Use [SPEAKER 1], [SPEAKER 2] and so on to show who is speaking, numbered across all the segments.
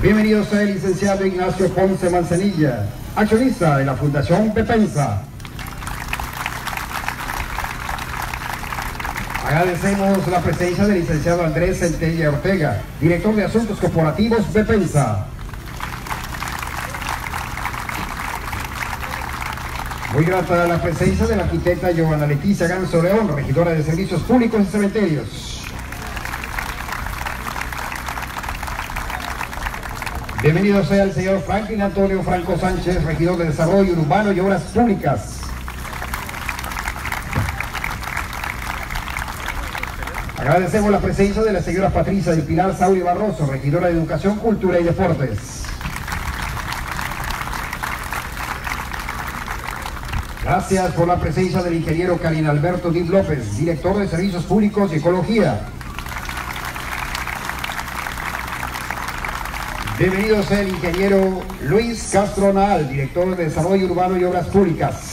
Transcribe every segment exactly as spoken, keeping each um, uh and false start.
[SPEAKER 1] Bienvenido sea el licenciado Ignacio Ponce Manzanilla, accionista de la Fundación Bepensa. Agradecemos la presencia del licenciado Andrés Centella Ortega, director de Asuntos Corporativos Bepensa. Muy grata la presencia de la arquitecta Giovanna Leticia Ganso León, regidora de Servicios Públicos y Cementerios. Bienvenido sea el señor Franklin Antonio Franco Sánchez, regidor de Desarrollo Urbano y Obras Públicas. Agradecemos la presencia de la señora Patricia del Pilar Sauri Barroso, regidora de Educación, Cultura y Deportes. Gracias por la presencia del ingeniero Karin Alberto Dib López, director de Servicios Públicos y Ecología. Bienvenido sea el ingeniero Luis Castro Naal, director de Desarrollo Urbano y Obras Públicas.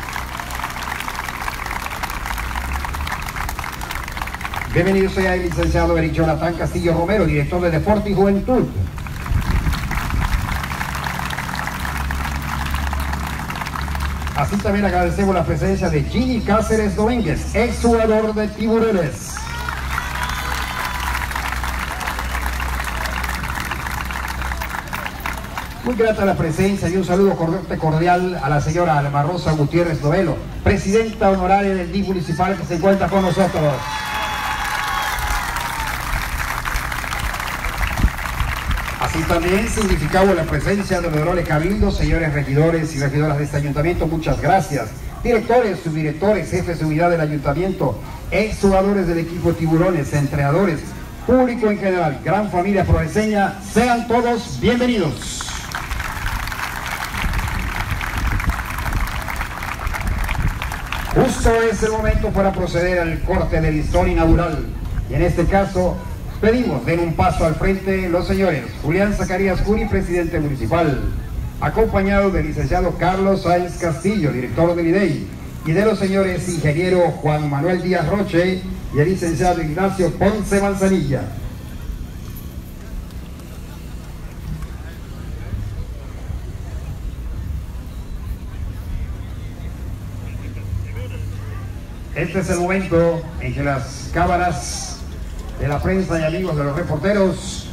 [SPEAKER 1] Bienvenido sea el licenciado Eric Jonathan Castillo Romero, director de Deporte y Juventud. Así también agradecemos la presencia de Gini Cáceres Domínguez, ex jugador de Tiburones. Muy grata la presencia y un saludo cordial a la señora Alma Rosa Gutiérrez Novelo, presidenta honoraria del D I F municipal, que se encuentra con nosotros. Así también significamos la presencia de honorables cabildos, señores regidores y regidoras de este ayuntamiento, muchas gracias. Directores, subdirectores, jefes de unidad del ayuntamiento, ex jugadores del equipo Tiburones, entrenadores, público en general, gran familia provenceña, sean todos bienvenidos. Justo es el momento para proceder al corte del listón inaugural. Y en este caso, pedimos den un paso al frente los señores Julián Zacarías Curi, presidente municipal, acompañado del licenciado Carlos Sáenz Castillo, director del I D E I, y de los señores ingeniero Juan Manuel Díaz Roche y el licenciado Ignacio Ponce Manzanilla. Este es el momento en que las cámaras de la prensa y amigos de los reporteros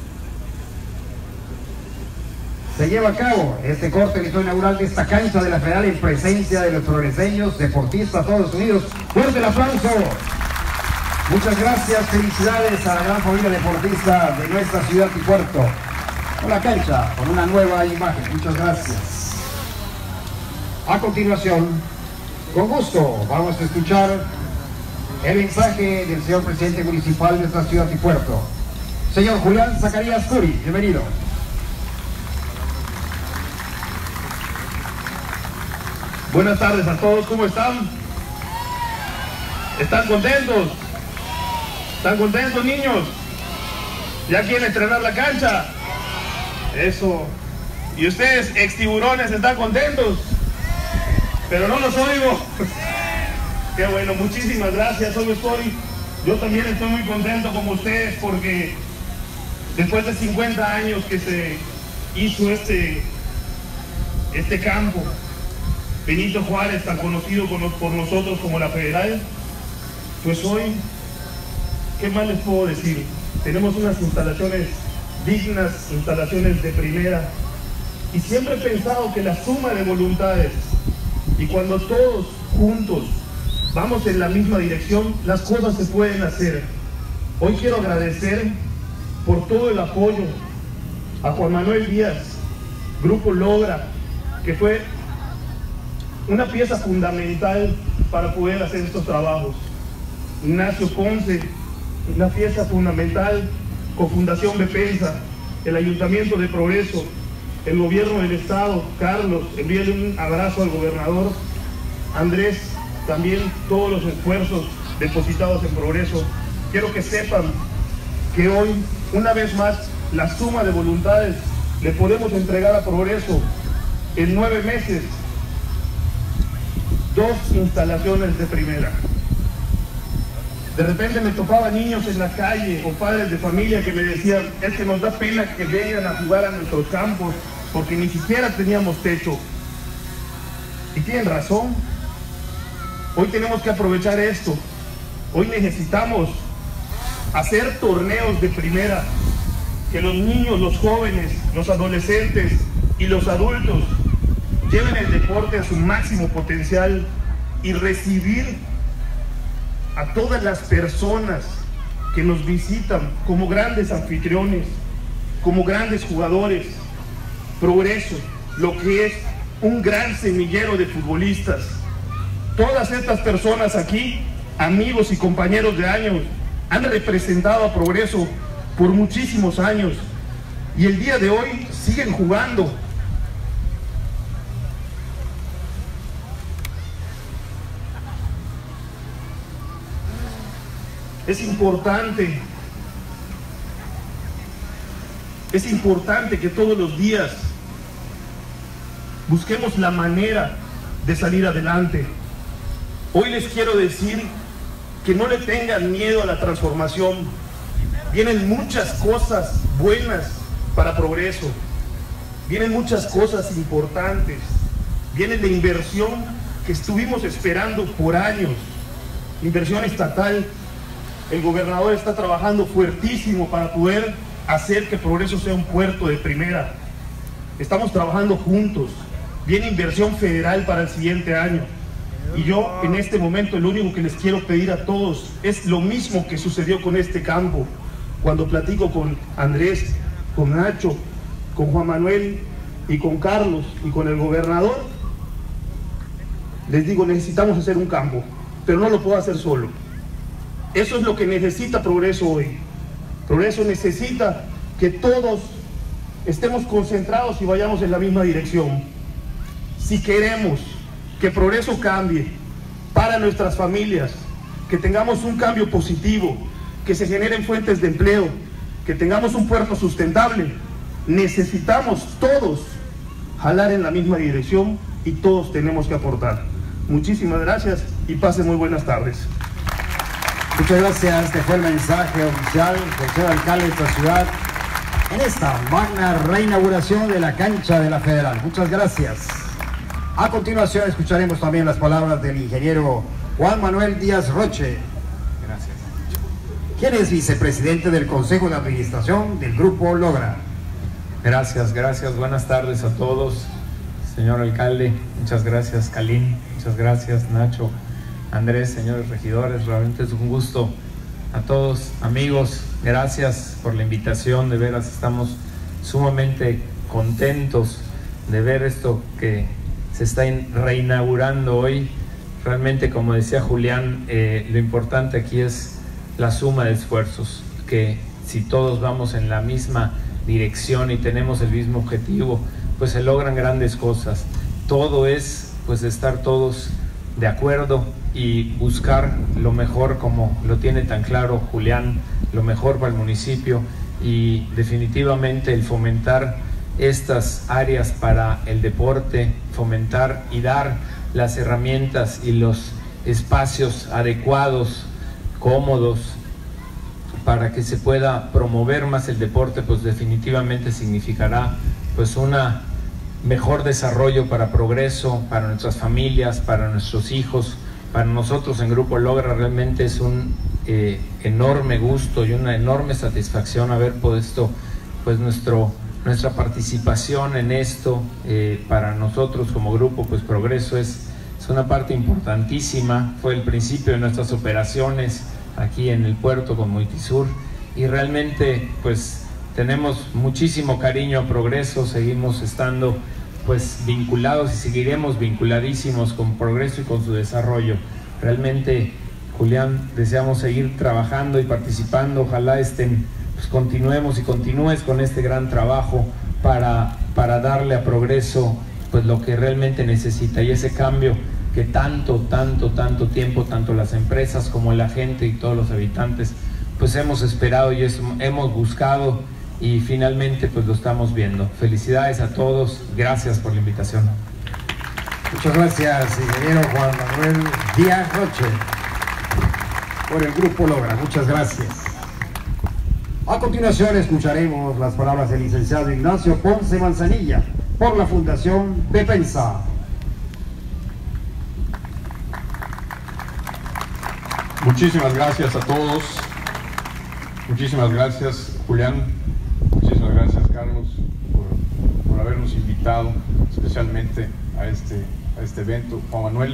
[SPEAKER 1] se lleva a cabo este corte listón inaugural de esta cancha de la Federal en presencia de los progreseños, deportistas, todos unidos. ¡Fuerte el aplauso! Muchas gracias, felicidades a la gran familia deportista de nuestra ciudad y puerto. Con la cancha, con una nueva imagen. Muchas gracias. A continuación, con gusto, vamos a escuchar el mensaje del señor presidente municipal de nuestra ciudad y puerto, señor Julián Zacarías Curi. Bienvenido.
[SPEAKER 2] Buenas tardes a todos, ¿cómo están? ¿Están contentos? ¿Están contentos, niños? ¿Ya quieren estrenar la cancha? Eso. ¿Y ustedes, ex tiburones, están contentos? Pero no los oigo. Qué bueno, muchísimas gracias. Hoy estoy, yo también estoy muy contento como ustedes, porque después de cincuenta años que se hizo este, este campo, Benito Juárez, tan conocido por nosotros como la Federal, pues hoy, ¿qué más les puedo decir? Tenemos unas instalaciones dignas, instalaciones de primera, y siempre he pensado que la suma de voluntades, y cuando todos juntos vamos en la misma dirección, las cosas se pueden hacer. Hoy quiero agradecer por todo el apoyo a Juan Manuel Díaz, Grupo Logra, que fue una pieza fundamental para poder hacer estos trabajos. Ignacio Ponce, una pieza fundamental con Fundación Bepensa, el Ayuntamiento de Progreso, el Gobierno del Estado, Carlos, envíale un abrazo al gobernador, Andrés, también todos los esfuerzos depositados en Progreso. Quiero que sepan que hoy, una vez más, la suma de voluntades le podemos entregar a Progreso en nueve meses dos instalaciones de primera. De repente me topaba niños en la calle o padres de familia que me decían, es que nos da pena que vengan a jugar a nuestros campos porque ni siquiera teníamos techo. Y tienen razón. Hoy tenemos que aprovechar esto. Hoy necesitamos hacer torneos de primera, que los niños, los jóvenes, los adolescentes y los adultos lleven el deporte a su máximo potencial y recibir a todas las personas que nos visitan como grandes anfitriones, como grandes jugadores. Progreso, lo que es un gran semillero de futbolistas. Todas estas personas aquí, amigos y compañeros de años, han representado a Progreso por muchísimos años y el día de hoy siguen jugando. Es importante, es importante que todos los días busquemos la manera de salir adelante. Hoy les quiero decir que no le tengan miedo a la transformación. Vienen muchas cosas buenas para Progreso. Vienen muchas cosas importantes. Viene la inversión que estuvimos esperando por años. Inversión estatal. El gobernador está trabajando fuertísimo para poder hacer que Progreso sea un puerto de primera. Estamos trabajando juntos. Viene inversión federal para el siguiente año. Y yo en este momento lo único que les quiero pedir a todos es lo mismo que sucedió con este campo. Cuando platico con Andrés, con Nacho, con Juan Manuel y con Carlos y con el gobernador, les digo, necesitamos hacer un campo, pero no lo puedo hacer solo. Eso es lo que necesita Progreso hoy. Progreso necesita que todos estemos concentrados y vayamos en la misma dirección. Si queremos que Progreso cambie para nuestras familias, que tengamos un cambio positivo, que se generen fuentes de empleo, que tengamos un puerto sustentable, necesitamos todos jalar en la misma dirección y todos tenemos que aportar. Muchísimas gracias y pasen muy buenas tardes.
[SPEAKER 1] Muchas gracias. Este fue el mensaje oficial del señor alcalde de esta ciudad en esta magna reinauguración de la cancha de la Federal. Muchas gracias. A continuación escucharemos también las palabras del ingeniero Juan Manuel Díaz Roche.
[SPEAKER 3] Gracias.
[SPEAKER 1] ¿Quién es vicepresidente del Consejo de Administración del Grupo Logra?
[SPEAKER 3] Gracias, gracias. Buenas tardes a todos. Señor alcalde, muchas gracias. Calín, muchas gracias. Nacho, Andrés, señores regidores, realmente es un gusto. A todos, amigos, gracias por la invitación. De veras estamos sumamente contentos de ver esto que se está reinaugurando hoy. Realmente, como decía Julián, eh, lo importante aquí es la suma de esfuerzos, que si todos vamos en la misma dirección y tenemos el mismo objetivo, pues se logran grandes cosas. Todo es pues estar todos de acuerdo y buscar lo mejor, como lo tiene tan claro Julián, lo mejor para el municipio, y definitivamente el fomentar estas áreas para el deporte, fomentar y dar las herramientas y los espacios adecuados, cómodos, para que se pueda promover más el deporte, pues definitivamente significará pues una mejor desarrollo para Progreso, para nuestras familias, para nuestros hijos. Para nosotros en Grupo Logra realmente es un eh, enorme gusto y una enorme satisfacción haber puesto pues nuestro nuestra participación en esto. Eh, para nosotros como grupo, pues Progreso es, es una parte importantísima. Fue el principio de nuestras operaciones aquí en el puerto con Multisur, y realmente pues tenemos muchísimo cariño a Progreso. Seguimos estando pues vinculados y seguiremos vinculadísimos con Progreso y con su desarrollo. Realmente, Julián, deseamos seguir trabajando y participando. Ojalá estén, pues continuemos y continúes con este gran trabajo para, para darle a Progreso pues lo que realmente necesita, y ese cambio que tanto, tanto, tanto tiempo, tanto las empresas como la gente y todos los habitantes pues hemos esperado y eso, hemos buscado, y finalmente pues lo estamos viendo. Felicidades a todos, gracias por la invitación.
[SPEAKER 1] Muchas gracias, ingeniero Juan Manuel Díaz Roche. por el Grupo Logra. Muchas gracias. A continuación escucharemos las palabras del licenciado Ignacio Ponce Manzanilla por la Fundación Bepensa.
[SPEAKER 4] Muchísimas gracias a todos. Muchísimas gracias, Julián. Muchísimas gracias, Carlos, por, por habernos invitado especialmente a este, a este evento. Juan Manuel,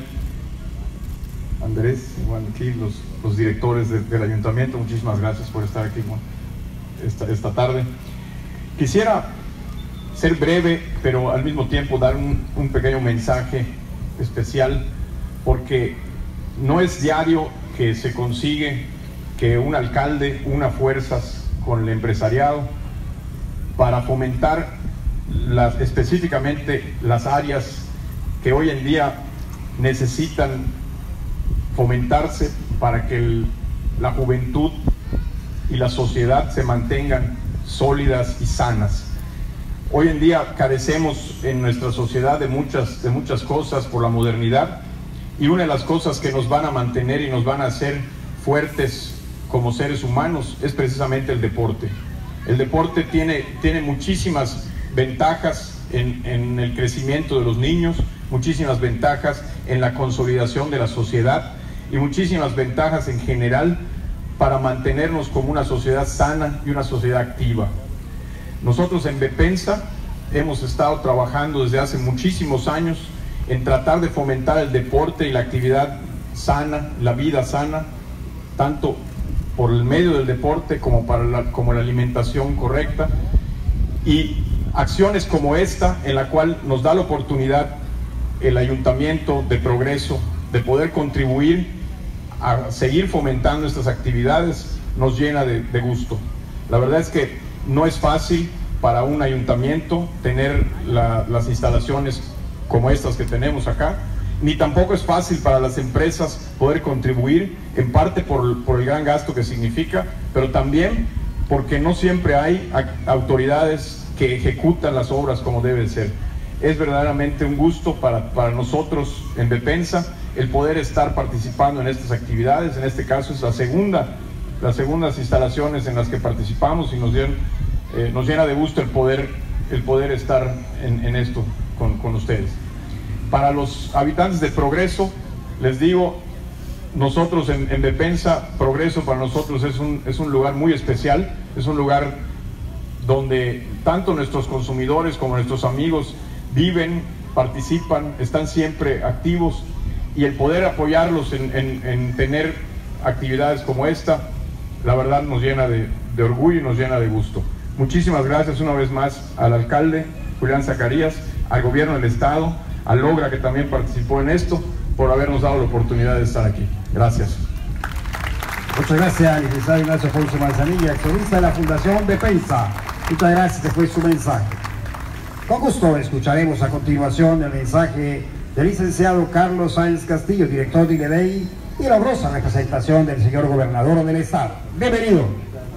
[SPEAKER 4] Andrés, igual aquí los, los directores de, del ayuntamiento, muchísimas gracias por estar aquí esta, esta tarde. Quisiera ser breve, pero al mismo tiempo dar un, un pequeño mensaje especial, porque no es diario que se consigue que un alcalde una fuerzas con el empresariado para fomentar las, específicamente las áreas que hoy en día necesitan fomentarse para que el, la juventud y la sociedad se mantengan sólidas y sanas. Hoy en día carecemos en nuestra sociedad de muchas, de muchas cosas por la modernidad, y una de las cosas que nos van a mantener y nos van a hacer fuertes como seres humanos es precisamente el deporte. El deporte tiene, tiene muchísimas ventajas en, en el crecimiento de los niños, muchísimas ventajas en la consolidación de la sociedad y muchísimas ventajas en general para mantenernos como una sociedad sana y una sociedad activa. Nosotros en Bepensa hemos estado trabajando desde hace muchísimos años en tratar de fomentar el deporte y la actividad sana, la vida sana, tanto por el medio del deporte como para la, como la alimentación correcta, y acciones como esta en la cual nos da la oportunidad el Ayuntamiento de Progreso de poder contribuir a seguir fomentando estas actividades nos llena de, de gusto. La verdad es que no es fácil para un ayuntamiento tener la, las instalaciones como estas que tenemos acá, ni tampoco es fácil para las empresas poder contribuir, en parte por, por el gran gasto que significa, pero también porque no siempre hay autoridades que ejecutan las obras como debe ser. Es verdaderamente un gusto para, para nosotros en Bepensa el poder estar participando en estas actividades. En este caso es la segunda, las segundas instalaciones en las que participamos, y nos, llena, eh, nos llena de gusto el poder, el poder estar en, en esto con, con ustedes. Para los habitantes de Progreso, les digo, nosotros en, en Bepensa, Progreso para nosotros es un, es un lugar muy especial, es un lugar donde tanto nuestros consumidores como nuestros amigos viven, participan, están siempre activos, y el poder apoyarlos en, en, en tener actividades como esta, la verdad nos llena de, de orgullo y nos llena de gusto. Muchísimas gracias una vez más al alcalde Julián Zacarías, al gobierno del estado, a Logra, que también participó en esto, por habernos dado la oportunidad de estar aquí. Gracias.
[SPEAKER 1] Muchas gracias, licenciado Ignacio Ponce Manzanilla, accionista de la Fundación Bepensa. Muchas gracias, este fue su mensaje. Con gusto escucharemos a continuación el mensaje del licenciado Carlos Sáenz Castillo, director de I N E D E I, y la honrosa representación del señor gobernador del estado. Bienvenido.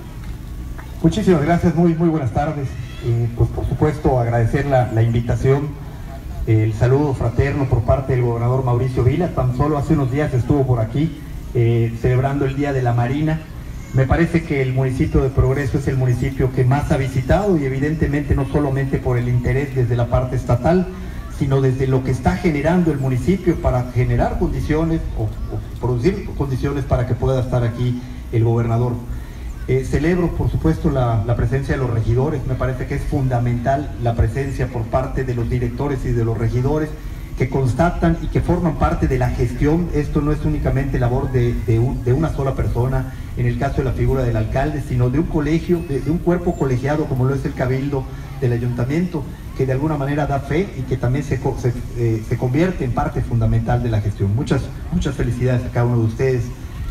[SPEAKER 5] Muchísimas gracias, muy, muy buenas tardes. Eh, pues por supuesto agradecer la, la invitación, el saludo fraterno por parte del gobernador Mauricio Vila. Tan solo hace unos días estuvo por aquí eh, celebrando el Día de la Marina. Me parece que el municipio de Progreso es el municipio que más ha visitado, y evidentemente no solamente por el interés desde la parte estatal, sino desde lo que está generando el municipio para generar condiciones o, o producir condiciones para que pueda estar aquí el gobernador. Eh, celebro, por supuesto, la, la presencia de los regidores. Me parece que es fundamental la presencia por parte de los directores y de los regidores que constatan y que forman parte de la gestión. Esto no es únicamente labor de, de, un, de una sola persona, en el caso de la figura del alcalde, sino de un colegio, de, de un cuerpo colegiado como lo es el Cabildo del Ayuntamiento, que de alguna manera da fe y que también se, se, eh, se convierte en parte fundamental de la gestión. Muchas, muchas felicidades a cada uno de ustedes.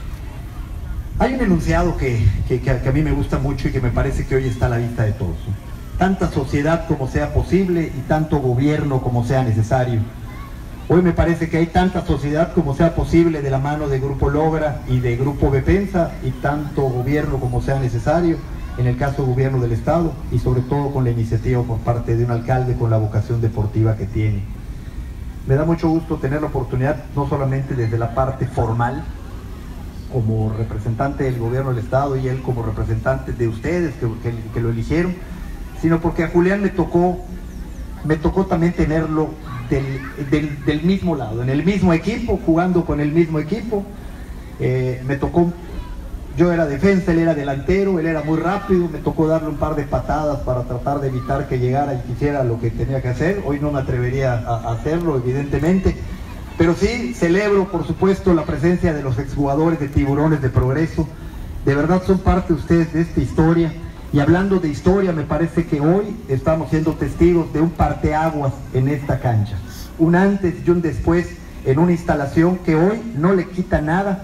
[SPEAKER 5] Hay un enunciado que, que, que a mí me gusta mucho y que me parece que hoy está a la vista de todos. Tanta sociedad como sea posible y tanto gobierno como sea necesario. Hoy me parece que hay tanta sociedad como sea posible de la mano de Grupo Logra y de Grupo Bepensa, y tanto gobierno como sea necesario, en el caso del gobierno del estado, y sobre todo con la iniciativa por parte de un alcalde con la vocación deportiva que tiene. Me da mucho gusto tener la oportunidad, no solamente desde la parte formal, como representante del gobierno del estado y él como representante de ustedes que, que, que lo eligieron, sino porque a Julián me tocó, me tocó también tenerlo del, del, del mismo lado, en el mismo equipo, jugando con el mismo equipo. Eh, me tocó, yo era defensa, él era delantero, él era muy rápido, me tocó darle un par de patadas para tratar de evitar que llegara y quisiera lo que tenía que hacer. Hoy no me atrevería a, a hacerlo, evidentemente, pero sí celebro, por supuesto, la presencia de los exjugadores de Tiburones de Progreso. De verdad son parte ustedes de esta historia, y hablando de historia, me parece que hoy estamos siendo testigos de un parteaguas en esta cancha, un antes y un después en una instalación que hoy no le quita nada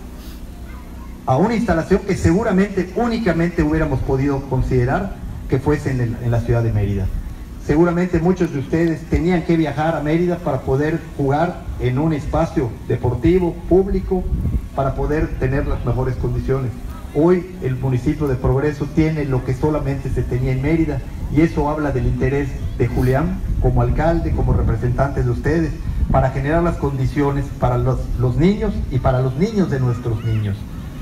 [SPEAKER 5] a una instalación que seguramente únicamente hubiéramos podido considerar que fuese en, el, en la ciudad de Mérida. Seguramente muchos de ustedes tenían que viajar a Mérida para poder jugar en un espacio deportivo, público, para poder tener las mejores condiciones. Hoy el municipio de Progreso tiene lo que solamente se tenía en Mérida, y eso habla del interés de Julián como alcalde, como representante de ustedes, para generar las condiciones para los, los niños y para los niños de nuestros niños.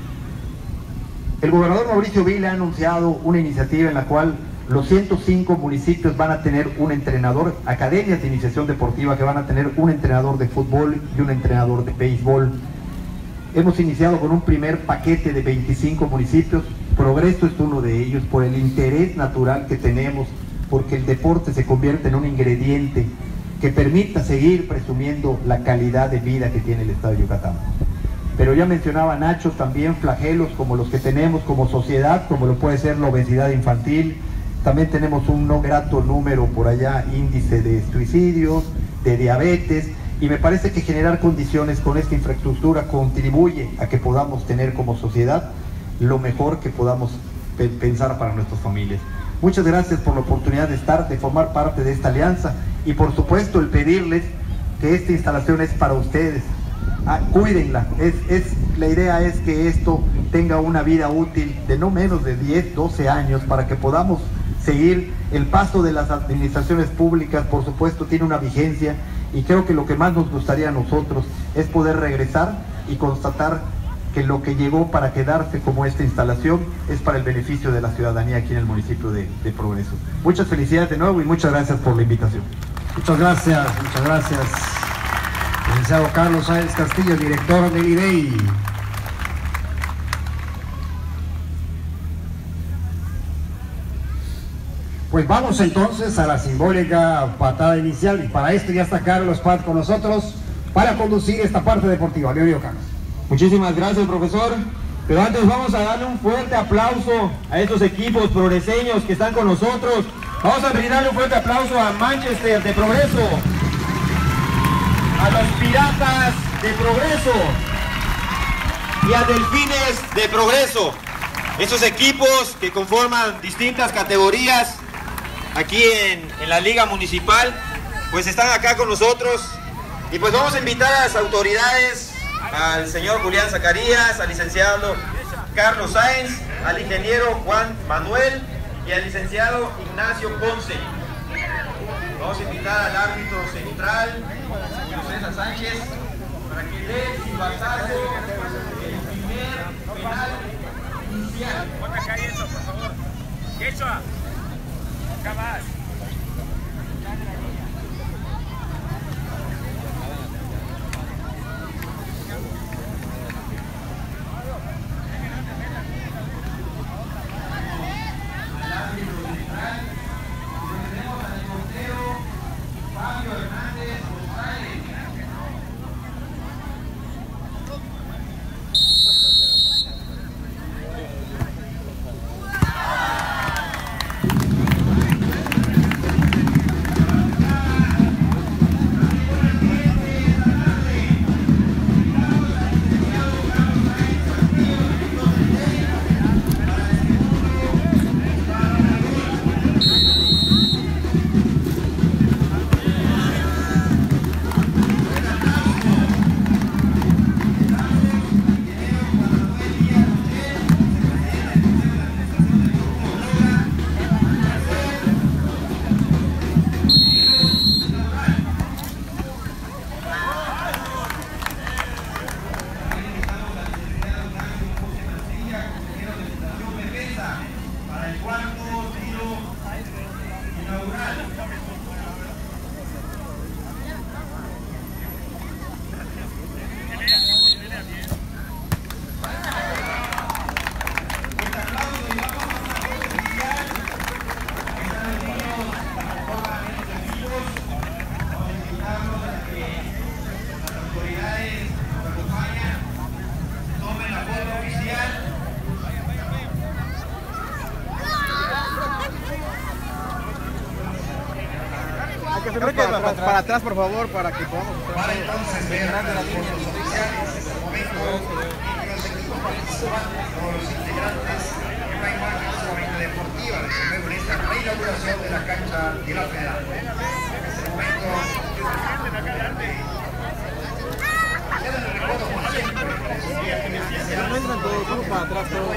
[SPEAKER 5] El gobernador Mauricio Vila ha anunciado una iniciativa en la cual los ciento cinco municipios van a tener un entrenador, academias de iniciación deportiva que van a tener un entrenador de fútbol y un entrenador de béisbol. Hemos iniciado con un primer paquete de veinticinco municipios. Progreso es uno de ellos por el interés natural que tenemos, porque el deporte se convierte en un ingrediente que permita seguir presumiendo la calidad de vida que tiene el estado de Yucatán. Pero ya mencionaba Nacho también flagelos como los que tenemos como sociedad, como lo puede ser la obesidad infantil. También tenemos un no grato número por allá, índice de suicidios, de diabetes, y me parece que generar condiciones con esta infraestructura contribuye a que podamos tener como sociedad lo mejor que podamos pe pensar para nuestras familias. Muchas gracias por la oportunidad de estar, de formar parte de esta alianza, y por supuesto el pedirles que esta instalación es para ustedes. Ah, cuídenla, es, es, la idea es que esto tenga una vida útil de no menos de diez, doce años para que podamos seguir el paso de las administraciones públicas. Por supuesto tiene una vigencia, y creo que lo que más nos gustaría a nosotros es poder regresar y constatar que lo que llegó para quedarse como esta instalación es para el beneficio de la ciudadanía aquí en el municipio de, de Progreso. Muchas felicidades de nuevo y muchas gracias por la invitación.
[SPEAKER 1] Muchas gracias, muchas gracias. Licenciado Carlos Sáenz Castillo, director del I D E I. Pues vamos entonces a la simbólica patada inicial, y para esto ya está Carlos Paz con nosotros para conducir esta parte deportiva. Bienvenido, Carlos.
[SPEAKER 6] Muchísimas gracias, profesor. Pero antes vamos a darle un fuerte aplauso a estos equipos progreseños que están con nosotros. Vamos a brindarle un fuerte aplauso a Manchester de Progreso, a los Piratas de Progreso y a Delfines de Progreso. Estos equipos que conforman distintas categorías aquí en, en la Liga Municipal, pues están acá con nosotros. Y pues vamos a invitar a las autoridades, al señor Julián Zacarías, al licenciado Carlos Sáenz, al ingeniero Juan Manuel y al licenciado Ignacio Ponce. Vamos a invitar al árbitro central, César Sánchez, para que dé el silbatazo el primer penal inicial.
[SPEAKER 7] Ponte acá eso, por favor. Quechua. Acá vas.
[SPEAKER 8] que firme para, para, para atrás, por favor, para que podamos estar.
[SPEAKER 1] Para entonces ver las fotos oficiales, es el momento que los equipos participantes o los integrantes de una imagen sumamente deportiva de su nuevo en esta reinauguración de la cancha de la Federal. Es el momento que se sienten acá adelante. Quedan el recuerdo por siempre.
[SPEAKER 8] No entran todos, vamos para atrás todos.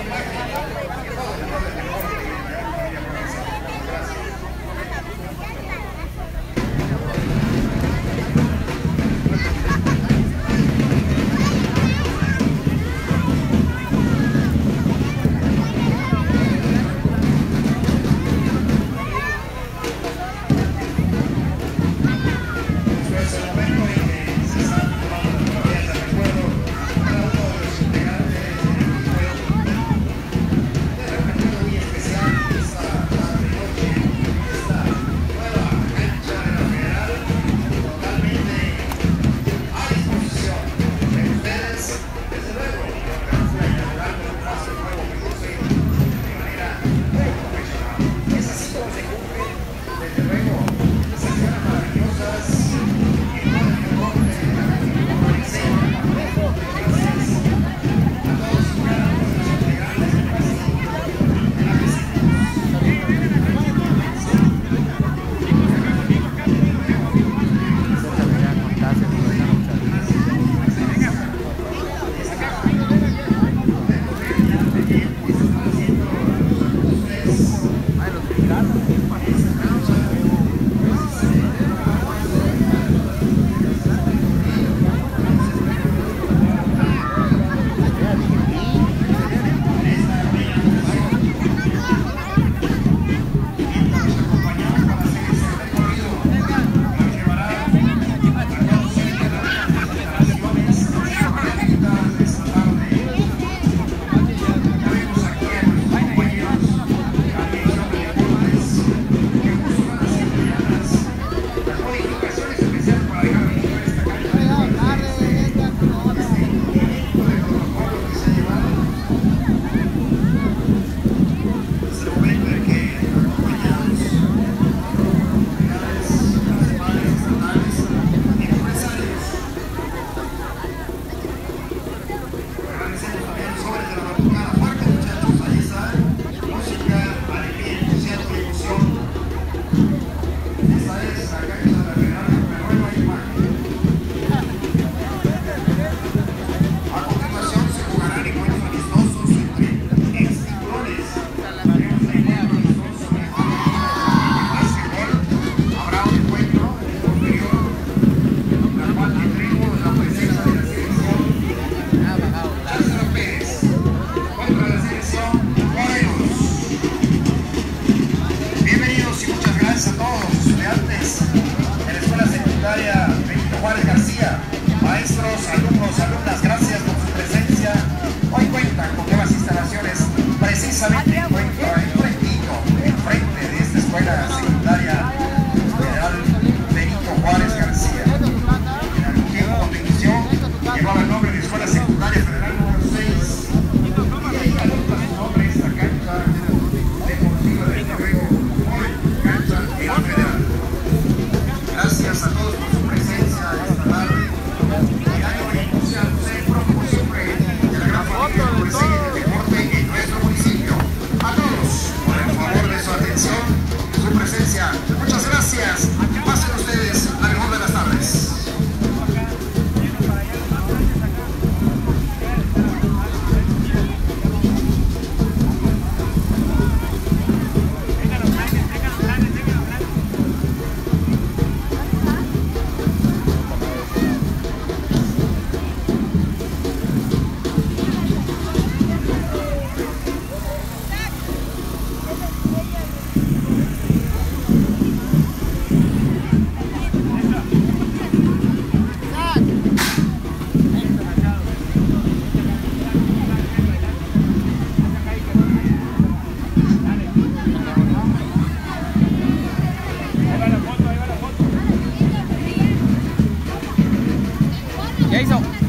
[SPEAKER 8] Jason.